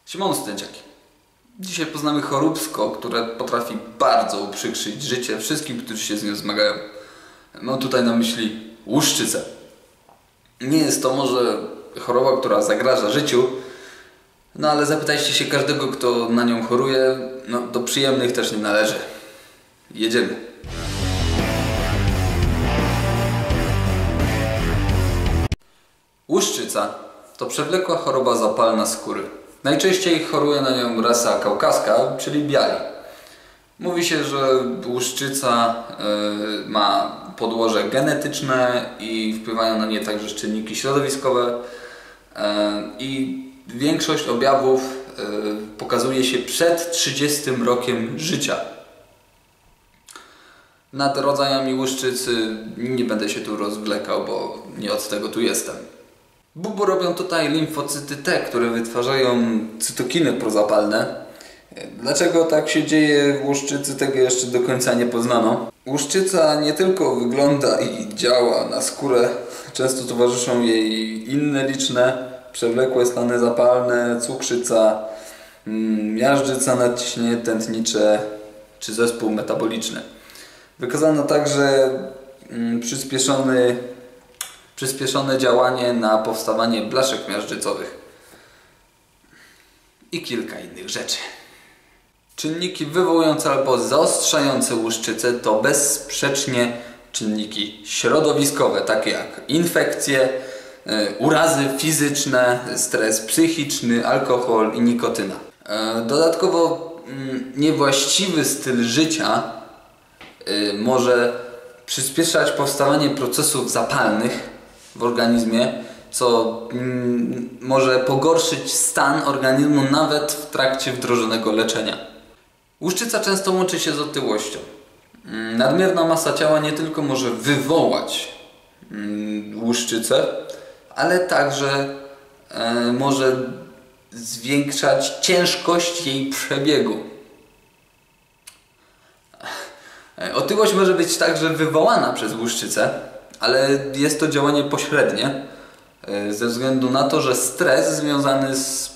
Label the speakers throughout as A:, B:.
A: Siemano studenciaki. Dzisiaj poznamy choróbsko, które potrafi bardzo uprzykrzyć życie wszystkim, którzy się z nią zmagają. Mam tutaj na myśli łuszczycę. Nie jest to może choroba, która zagraża życiu, no ale zapytajcie się każdego, kto na nią choruje, no do przyjemnych też nie należy. Jedziemy. Łuszczyca to przewlekła choroba zapalna skóry. Najczęściej choruje na nią rasa kaukaska, czyli biali. Mówi się, że łuszczyca ma podłoże genetyczne i wpływają na nie także czynniki środowiskowe i większość objawów pokazuje się przed 30 rokiem życia. Nad rodzajami łuszczycy nie będę się tu rozwlekał, bo nie od tego tu jestem. Bubu robią tutaj limfocyty T, które wytwarzają cytokiny prozapalne. Dlaczego tak się dzieje w łuszczycy, tego jeszcze do końca nie poznano. Łuszczyca nie tylko wygląda i działa na skórę, często towarzyszą jej inne liczne, przewlekłe stany zapalne, cukrzyca, miażdżyca, nadciśnienie tętnicze czy zespół metaboliczny. Wykazano także przyspieszone działanie na powstawanie blaszek miażdżycowych i kilka innych rzeczy. Czynniki wywołujące albo zaostrzające łuszczycę to bezsprzecznie czynniki środowiskowe, takie jak infekcje, urazy fizyczne, stres psychiczny, alkohol i nikotyna. Dodatkowo niewłaściwy styl życia może przyspieszać powstawanie procesów zapalnych w organizmie, co może pogorszyć stan organizmu nawet w trakcie wdrożonego leczenia. Łuszczyca często łączy się z otyłością. Nadmierna masa ciała nie tylko może wywołać łuszczycę, ale także może zwiększać ciężkość jej przebiegu. Otyłość może być także wywołana przez łuszczycę, ale jest to działanie pośrednie, ze względu na to, że stres związany z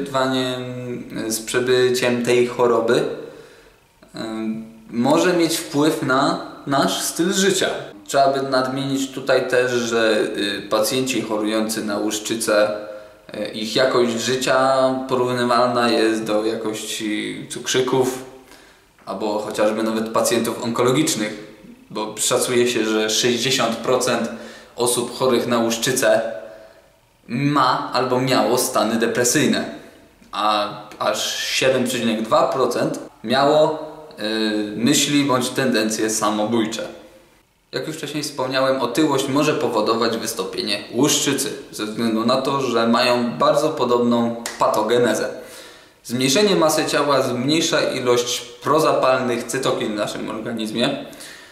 A: przebyciem tej choroby może mieć wpływ na nasz styl życia. Trzeba by nadmienić tutaj też, że pacjenci chorujący na łuszczycę, ich jakość życia porównywalna jest do jakości cukrzyków albo chociażby nawet pacjentów onkologicznych, bo szacuje się, że 60% osób chorych na łuszczycę ma albo miało stany depresyjne, a aż 7,2% miało myśli bądź tendencje samobójcze. Jak już wcześniej wspomniałem, otyłość może powodować wystąpienie łuszczycy ze względu na to, że mają bardzo podobną patogenezę. Zmniejszenie masy ciała zmniejsza ilość prozapalnych cytokin w naszym organizmie,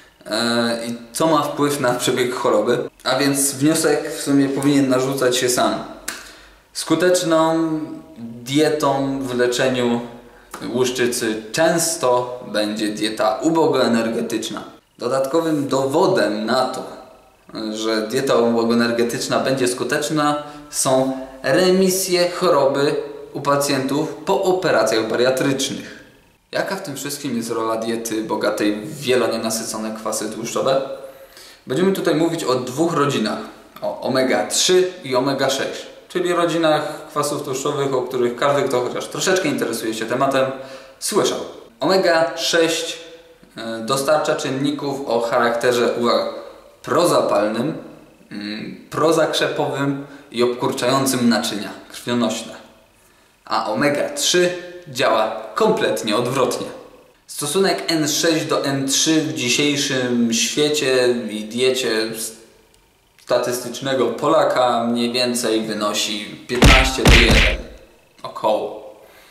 A: i co ma wpływ na przebieg choroby, a więc wniosek w sumie powinien narzucać się sam. Skuteczną dietą w leczeniu łuszczycy często będzie dieta ubogoenergetyczna. Dodatkowym dowodem na to, że dieta ubogoenergetyczna będzie skuteczna, są remisje choroby u pacjentów po operacjach bariatrycznych. Jaka w tym wszystkim jest rola diety bogatej w wielonienasycone kwasy tłuszczowe? Będziemy tutaj mówić o dwóch rodzinach, o omega-3 i omega-6, czyli rodzinach kwasów tłuszczowych, o których każdy, kto chociaż troszeczkę interesuje się tematem, słyszał. Omega-6 dostarcza czynników o charakterze, uwaga, prozapalnym, prozakrzepowym i obkurczającym naczynia krwionośne. A omega-3 działa kompletnie odwrotnie. Stosunek N6 do N3 w dzisiejszym świecie i diecie statystycznego Polaka mniej więcej wynosi 15:1. Około.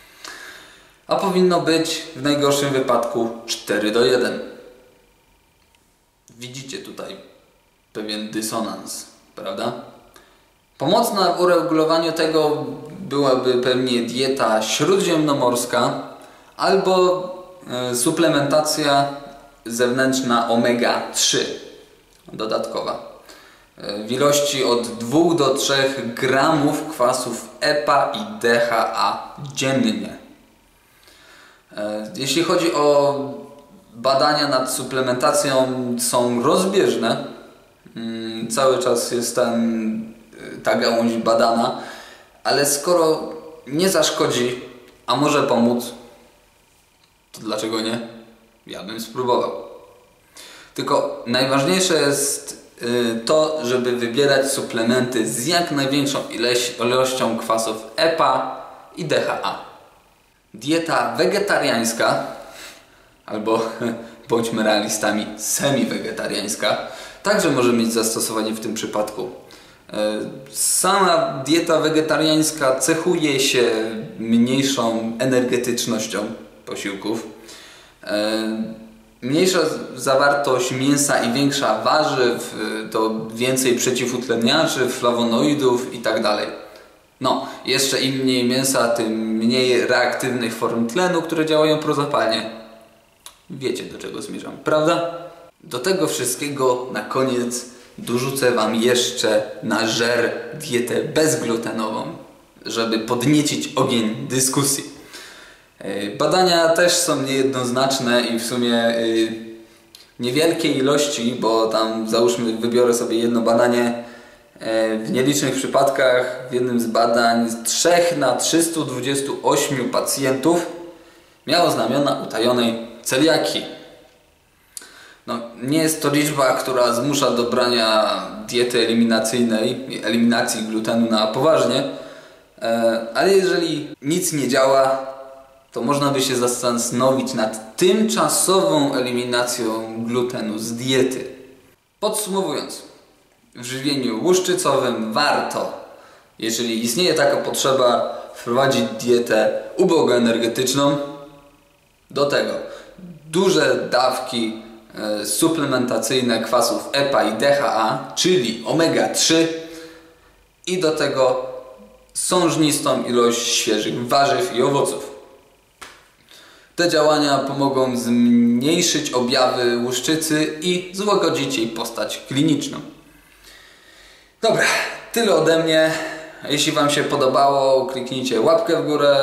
A: A powinno być w najgorszym wypadku 4:1. Widzicie tutaj pewien dysonans, prawda? Pomocna w uregulowaniu tego byłaby pewnie dieta śródziemnomorska albo suplementacja zewnętrzna omega-3 dodatkowa. w ilości od 2 do 3 gramów kwasów EPA i DHA dziennie. Jeśli chodzi o badania nad suplementacją, są rozbieżne. Cały czas jest ta gałąź badana, ale skoro nie zaszkodzi, a może pomóc, to dlaczego nie? Ja bym spróbował. Tylko najważniejsze jest to, żeby wybierać suplementy z jak największą ilością kwasów EPA i DHA. Dieta wegetariańska, albo bądźmy realistami, semi-wegetariańska, także może mieć zastosowanie w tym przypadku. Sama dieta wegetariańska cechuje się mniejszą energetycznością posiłków, mniejsza zawartość mięsa i większa warzyw, to więcej przeciwutleniaczy, flawonoidów itd. No, jeszcze im mniej mięsa, tym mniej reaktywnych form tlenu, które działają prozapalnie. Wiecie, do czego zmierzam, prawda? Do tego wszystkiego na koniec dorzucę Wam jeszcze na żer dietę bezglutenową, żeby podniecić ogień dyskusji. Badania też są niejednoznaczne i w sumie niewielkie ilości, bo tam załóżmy wybiorę sobie jedno badanie. W nielicznych przypadkach w jednym z badań z 3 na 328 pacjentów miało znamiona utajonej celiakii. No, nie jest to liczba, która zmusza do brania diety eliminacyjnej, eliminacji glutenu na poważnie, ale jeżeli nic nie działa, to można by się zastanowić nad tymczasową eliminacją glutenu z diety. Podsumowując, w żywieniu łuszczycowym warto, jeżeli istnieje taka potrzeba, wprowadzić dietę ubogoenergetyczną. Do tego duże dawki suplementacyjne kwasów EPA i DHA, czyli omega-3 i do tego sążnistą ilość świeżych warzyw i owoców. Te działania pomogą zmniejszyć objawy łuszczycy i złagodzić jej postać kliniczną. Dobra, tyle ode mnie. Jeśli Wam się podobało, kliknijcie łapkę w górę.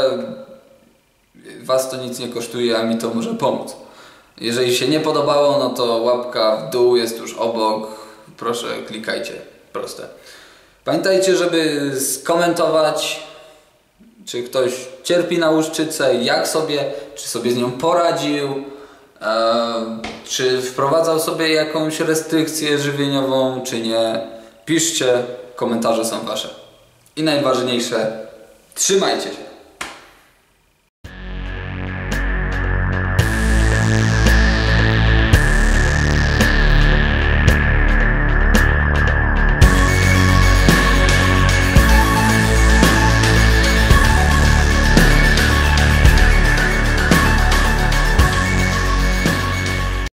A: Was to nic nie kosztuje, a mi to może pomóc. Jeżeli się nie podobało, no to łapka w dół jest już obok. Proszę, klikajcie. Proste. Pamiętajcie, żeby skomentować, czy ktoś cierpi na łuszczycę, jak sobie, czy sobie z nią poradził, czy wprowadzał sobie jakąś restrykcję żywieniową, czy nie. Piszcie, komentarze są Wasze. I najważniejsze, trzymajcie się.